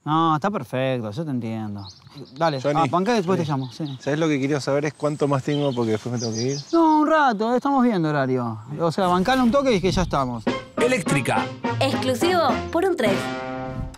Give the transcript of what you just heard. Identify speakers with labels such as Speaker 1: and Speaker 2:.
Speaker 1: No, está perfecto, yo te entiendo. Dale, bancá y después te llamo. Sí.
Speaker 2: ¿Sabés lo que quería saber? Es cuánto más tengo porque después me tengo que ir.
Speaker 1: No, un rato, estamos viendo horario. O sea, bancale un toque y que ya estamos.
Speaker 3: Eléctrica.
Speaker 4: Exclusivo por un 3.